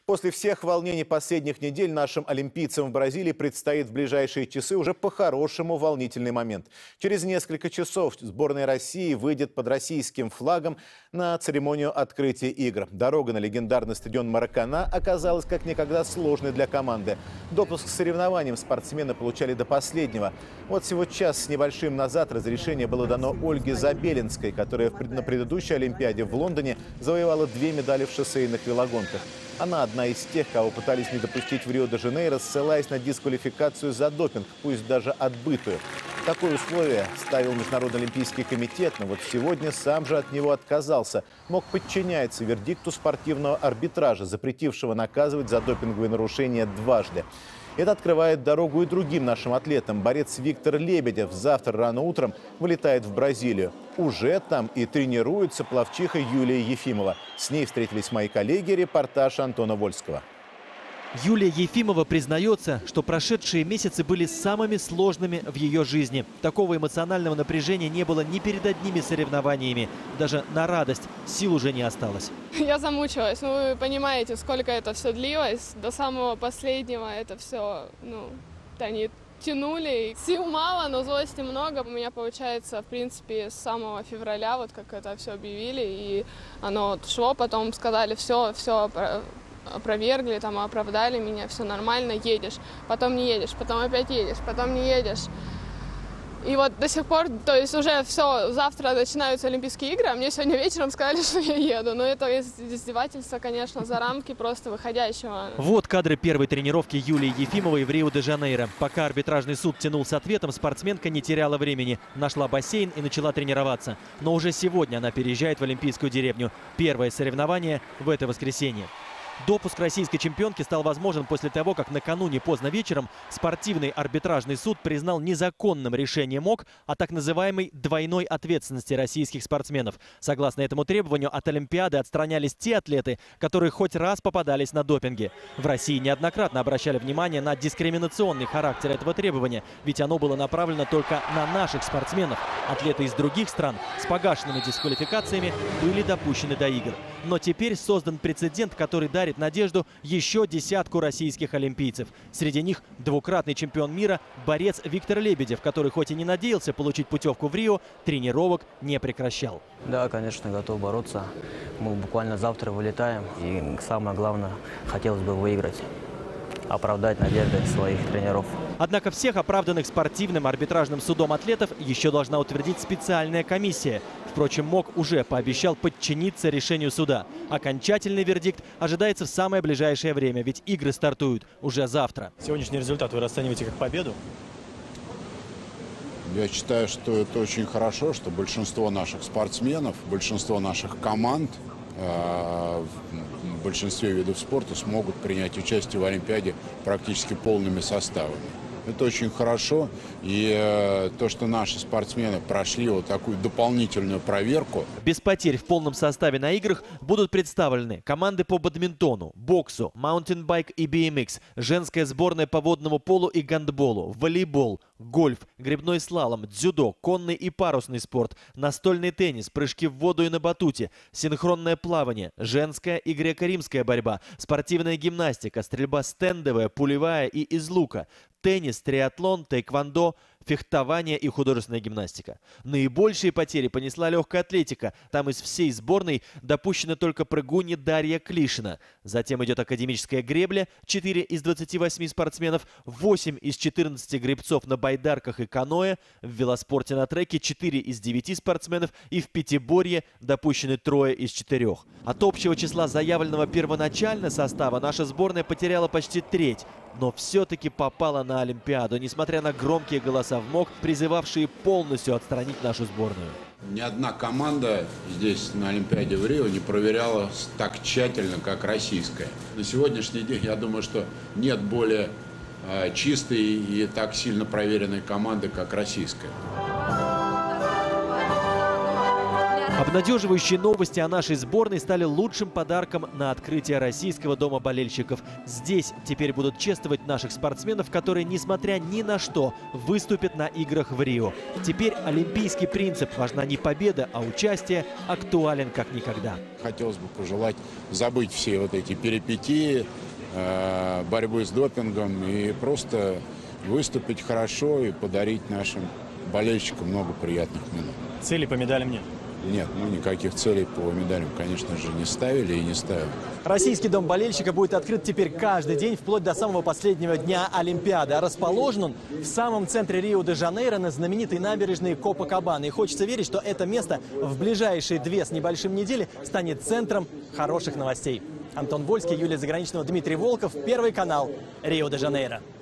После всех волнений последних недель нашим олимпийцам в Бразилии предстоит в ближайшие часы уже по-хорошему волнительный момент. Через несколько часов сборная России выйдет под российским флагом на церемонию открытия игр. Дорога на легендарный стадион Маракана оказалась как никогда сложной для команды. Допуск к соревнованиям спортсмены получали до последнего. Вот всего час с небольшим назад разрешение было дано Ольге Забелинской, которая на предыдущей Олимпиаде в Лондоне завоевала 2 медали в шоссейных велогонках. Она одна из тех, кого пытались не допустить в Рио-де-Жанейро, ссылаясь на дисквалификацию за допинг, пусть даже отбытую. Такое условие ставил Международный олимпийский комитет, но вот сегодня сам же от него отказался. МОК подчиняется вердикту спортивного арбитража, запретившего наказывать за допинговые нарушения дважды. Это открывает дорогу и другим нашим атлетам. Борец Виктор Лебедев завтра рано утром вылетает в Бразилию. Уже там и тренируется пловчиха Юлия Ефимова. С ней встретились мои коллеги, репортаж Антона Вольского. Юлия Ефимова признается, что прошедшие месяцы были самыми сложными в ее жизни. Такого эмоционального напряжения не было ни перед одними соревнованиями. Даже на радость сил уже не осталось. Я замучилась. Ну, вы понимаете, сколько это все длилось. До самого последнего это все, они тянули. Сил мало, но злости много. У меня получается, в принципе, с самого февраля, вот как это все объявили, и оно шло, потом сказали, все опровергли, оправдали меня, все нормально, едешь, потом не едешь, потом опять едешь, потом не едешь. И вот до сих пор, то есть уже все, завтра начинаются Олимпийские игры, а мне сегодня вечером сказали, что я еду. Но это издевательство, конечно, за рамки просто выходящего. Вот кадры первой тренировки Юлии Ефимовой в Рио-де-Жанейро. Пока арбитражный суд тянул с ответом, спортсменка не теряла времени. Нашла бассейн и начала тренироваться. Но уже сегодня она переезжает в Олимпийскую деревню. Первое соревнование в это воскресенье. Допуск российской чемпионки стал возможен после того, как накануне поздно вечером спортивный арбитражный суд признал незаконным решение МОК о так называемой двойной ответственности российских спортсменов. Согласно этому требованию, от Олимпиады отстранялись те атлеты, которые хоть раз попадались на допинге. В России неоднократно обращали внимание на дискриминационный характер этого требования, ведь оно было направлено только на наших спортсменов. Атлеты из других стран с погашенными дисквалификациями были допущены до игр. Но теперь создан прецедент, который дарит надежду еще десятку российских олимпийцев. Среди них двукратный чемпион мира, борец Виктор Лебедев, который хоть и не надеялся получить путевку в Рио, тренировок не прекращал. Да, конечно, готов бороться. Мы буквально завтра вылетаем. И самое главное, хотелось бы выиграть, оправдать надежды своих тренеров. Однако всех оправданных спортивным арбитражным судом атлетов еще должна утвердить специальная комиссия. Впрочем, МОК уже пообещал подчиниться решению суда. Окончательный вердикт ожидается в самое ближайшее время, ведь игры стартуют уже завтра. Сегодняшний результат вы расцениваете как победу? Я считаю, что это очень хорошо, что большинство наших спортсменов, большинство наших команд в большинстве видов спорта смогут принять участие в Олимпиаде практически полными составами. Это очень хорошо. И то, что наши спортсмены прошли вот такую дополнительную проверку. Без потерь в полном составе на играх будут представлены команды по бадминтону, боксу, маунтинбайк и BMX, женская сборная по водному полу и гандболу, волейбол, гольф, гребной слалом, дзюдо, конный и парусный спорт, настольный теннис, прыжки в воду и на батуте, синхронное плавание, женская и греко-римская борьба, спортивная гимнастика, стрельба стендовая, пулевая и из лука, теннис, триатлон, тэквондо, фехтование и художественная гимнастика. Наибольшие потери понесла легкая атлетика. Там из всей сборной допущена только прыгунья Дарья Клишина. Затем идет академическая гребля. 4 из 28 спортсменов, 8 из 14 гребцов на байдарках и каноэ. В велоспорте на треке 4 из 9 спортсменов. И в пятиборье допущены 3 из 4. От общего числа заявленного первоначально состава наша сборная потеряла почти треть. Но все-таки попала на Олимпиаду, несмотря на громкие голоса в МОК, призывавшие полностью отстранить нашу сборную. Ни одна команда здесь на Олимпиаде в Рио не проверялась так тщательно, как российская. На сегодняшний день, я думаю, что нет более чистой и так сильно проверенной команды, как российская. Обнадеживающие новости о нашей сборной стали лучшим подарком на открытие Российского дома болельщиков. Здесь теперь будут чествовать наших спортсменов, которые, несмотря ни на что, выступят на играх в Рио. Теперь олимпийский принцип «важна не победа, а участие» актуален как никогда. Хотелось бы пожелать забыть все вот эти перипетии, борьбы с допингом и просто выступить хорошо и подарить нашим болельщикам много приятных минут. Цели по медалям нет. Нет, никаких целей по медалям, конечно же, не ставили и не ставим. Российский дом болельщика будет открыт теперь каждый день, вплоть до самого последнего дня Олимпиады. А расположен он в самом центре Рио-де-Жанейро на знаменитой набережной Копакабана. И хочется верить, что это место в ближайшие 2 с небольшим недели станет центром хороших новостей. Антон Вольский, Юлия Заграничного, Дмитрий Волков, Первый канал, Рио-де-Жанейро.